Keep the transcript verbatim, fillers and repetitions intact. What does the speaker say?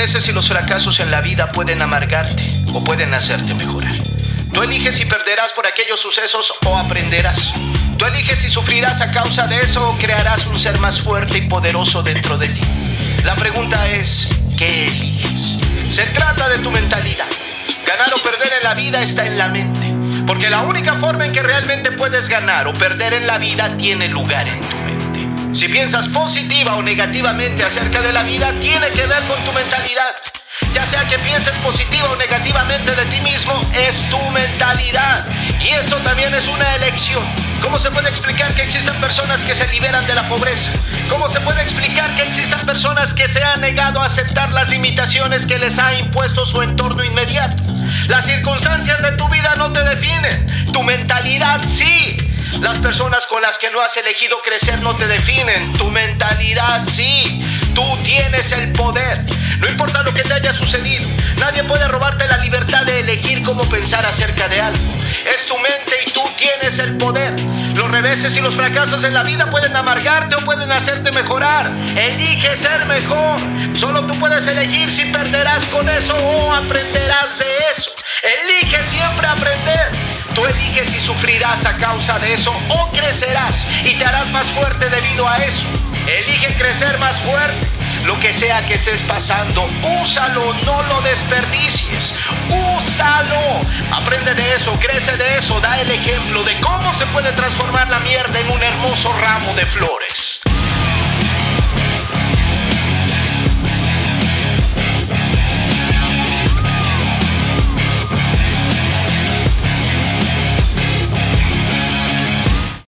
reveses y los fracasos en la vida pueden amargarte o pueden hacerte mejorar. Tú eliges si perderás por aquellos sucesos o aprenderás. Tú eliges si sufrirás a causa de eso o crearás un ser más fuerte y poderoso dentro de ti. La pregunta es, ¿qué eliges? Se trata de tu mentalidad. Ganar o perder en la vida está en la mente. Porque la única forma en que realmente puedes ganar o perder en la vida tiene lugar en tu mente. Si piensas positiva o negativamente acerca de la vida, tiene que ver con tu mentalidad. Ya sea que pienses positiva o negativamente de ti mismo, es tu mentalidad. Y esto también es una elección. ¿Cómo se puede explicar que existan personas que se liberan de la pobreza? ¿Cómo se puede explicar que existan personas que se han negado a aceptar las limitaciones que les ha impuesto su entorno inmediato? Las circunstancias de tu vida no te definen, tu mentalidad sí. Las personas con las que no has elegido crecer no te definen, tu mentalidad sí. Tú tienes el poder. No importa lo que te haya sucedido, nadie puede robarte la libertad de elegir cómo pensar acerca de algo. Es tu mente y tú tienes el poder. Los reveses y los fracasos en la vida pueden amargarte o pueden hacerte mejorar. Elige ser mejor. Solo tú puedes elegir si perderás con eso o aprenderás de eso. Elige siempre aprender. Tú eliges si sufrirás a causa de eso o crecerás y te harás más fuerte debido a eso. Elige crecer más fuerte. Lo que sea que estés pasando, úsalo, no lo desperdicies. Úsalo. Aprende de eso, crece de eso, da el ejemplo de cómo se puede transformar la mierda en un hermoso ramo de flores.